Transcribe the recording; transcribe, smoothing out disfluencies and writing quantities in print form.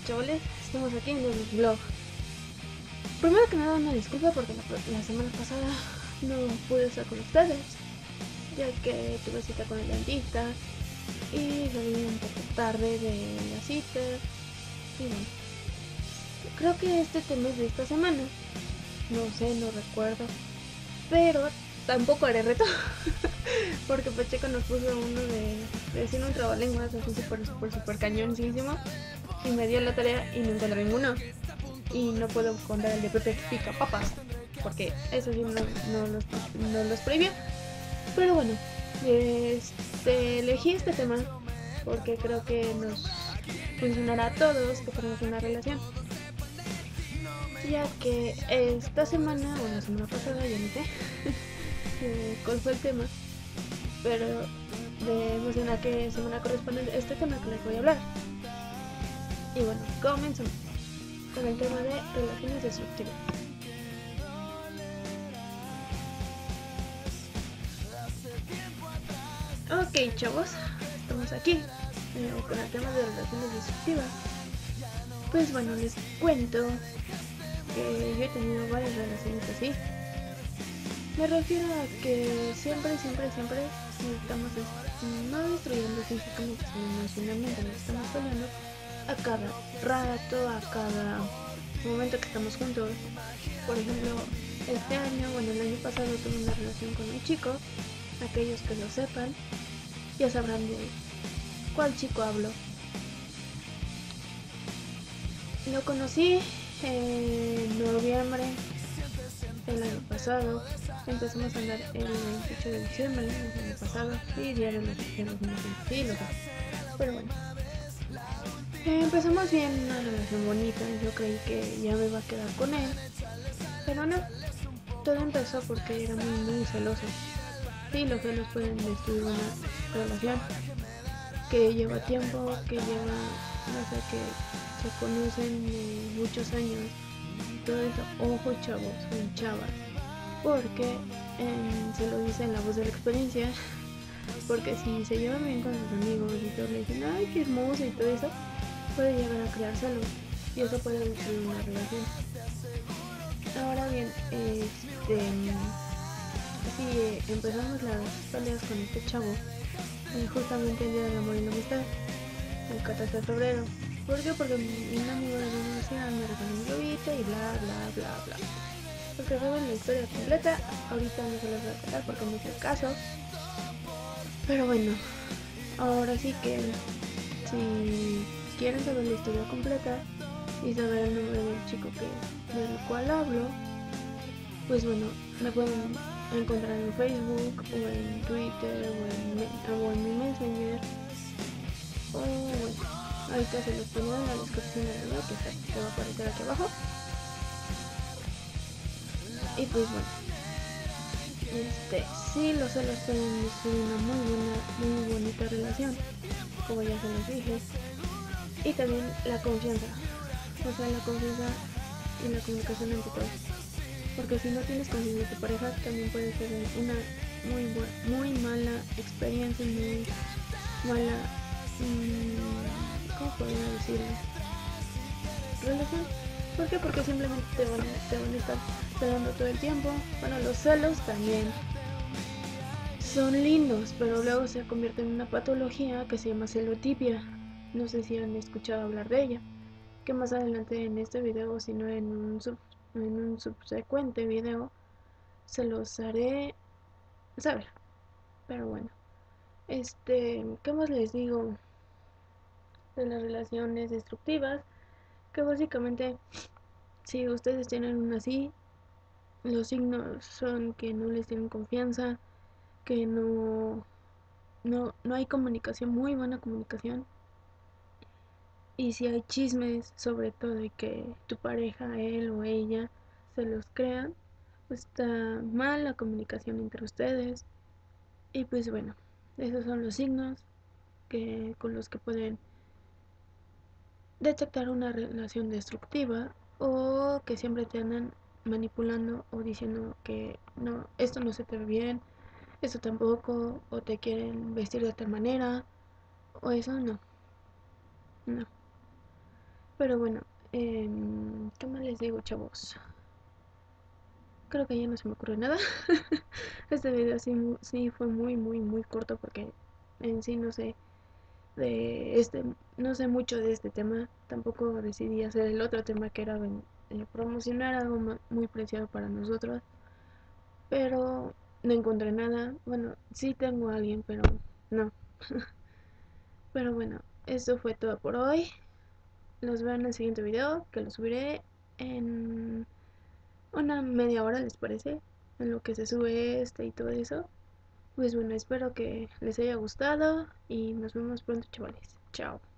chavales, estamos aquí en el blog. Primero que nada una disculpa porque la semana pasada no pude estar con ustedes, ya que tuve cita con el dentista y salí un poco tarde de la cita. Y bueno, creo que este tema es de esta semana, no sé, no recuerdo, pero tampoco haré reto porque Pacheco nos puso uno de hacer un trabalenguas así súper cañoncísimo y me dio la tarea y no encontré ninguno. Y no puedo contar el de Pepe Pica Papas porque eso sí no los prohibió. Pero bueno, elegí este tema porque creo que nos funcionará a todos que tenemos una relación, ya que esta semana o la semana pasada, ya no sé cuál fue el tema, pero vemos en a qué semana corresponde este tema que les voy a hablar. Y bueno, comenzamos con el tema de relaciones destructivas. Ok, chavos, estamos aquí con el tema de relaciones destructivas. Pues bueno, les cuento que yo he tenido varias relaciones así. Me refiero a que siempre nos estamos no destruyendo físicamente, sino emocionalmente, nos estamos peleando a cada rato, a cada momento que estamos juntos. Por ejemplo, este año, bueno, el año pasado tuve una relación con un chico. Aquellos que lo sepan ya sabrán de cuál chico hablo. Lo conocí en noviembre del año pasado. Empezamos a andar el 28 de diciembre del año pasado y día de los niños infantiles. Pero bueno, empezamos bien, una relación bonita. Yo creí que ya me iba a quedar con él, pero no. Todo empezó porque era muy celoso. Sí, los celos pueden destruir una relación que lleva tiempo, que lleva, no sé, que se conocen muchos años. Todo eso, ojo chavos y chavas, porque se lo dice en la voz de la experiencia. Porque si se llevan bien con sus amigos y todos le dicen, ay, qué hermosa y todo eso, puede llegar a crear celos y eso puede destruir una relación. Ahora bien, si empezamos las peleas con este chavo, justamente el día del amor y la amistad, el 14 de febrero. ¿Por qué? Porque un amigo de la universidad me regaló un globito y bla. Porque saben la historia completa, ahorita no se los voy a contar porque no es el caso. Pero bueno, ahora sí que si quieren saber la historia completa y saber el nombre del chico del cual hablo, pues bueno, me pueden encontrar en Facebook o en Twitter o en mi Messenger. O bueno, ahorita se los pongo en la descripción del video que va a aparecer aquí abajo. Y pues bueno, sí, los celos pueden destruir una muy bonita relación, como ya se los dije. Y también la confianza, o sea, la confianza y la comunicación entre todos. Porque si no tienes confianza en tu pareja, también puede ser una muy mala experiencia, muy mala, ¿cómo podría decirlo? Relación. ¿Por qué? Porque simplemente te van a estar celando todo el tiempo. Bueno, los celos también son lindos, pero luego se convierte en una patología que se llama celotipia. No sé si han escuchado hablar de ella. Que más adelante en este video, o si no en un subsecuente video, se los haré saber. Pero bueno, ¿qué más les digo de las relaciones destructivas? Que básicamente, si ustedes tienen una así, los signos son que no les tienen confianza, que no hay comunicación, muy buena comunicación. Y si hay chismes, sobre todo, y que tu pareja, él o ella, se los crean, pues está mal la comunicación entre ustedes. Y pues bueno, esos son los signos con los que pueden detectar una relación destructiva o que siempre te andan manipulando o diciendo que no, esto no se te ve bien, esto tampoco, o te quieren vestir de tal manera, o eso no. Pero bueno, ¿qué más les digo, chavos? Creo que ya no se me ocurre nada. Este video sí, sí fue muy corto porque en sí no sé de este, no sé mucho de este tema. Tampoco decidí hacer el otro tema que era promocionar algo muy preciado para nosotros. Pero no encontré nada. Bueno, sí tengo a alguien, pero no. Pero bueno, eso fue todo por hoy. Los veo en el siguiente video, que lo subiré en una media hora, ¿les parece? En lo que se sube este y todo eso. Pues bueno, espero que les haya gustado y nos vemos pronto, chavales. Chao.